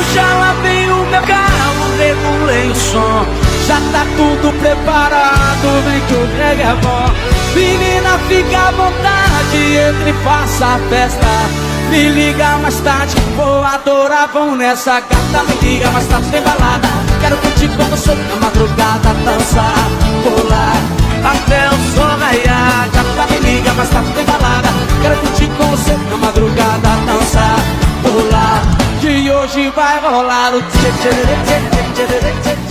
Já lavei o meu carro, regulei o som. Já tá tudo preparado, vem que o brega é bom. Menina, fica à vontade, entre e faça a festa. Me liga mais tarde, vou adorar, vão nessa gata. Me liga mais tarde, tem balada. Quero curtir com você na madrugada, dançar, pular até o sol raiar. Gata, me liga mais tarde, tem balada. Quero curtir com você na madrugada, dançar, pular. Que hoje vai rolar o tchê tchê tchê tchê tchê tchê.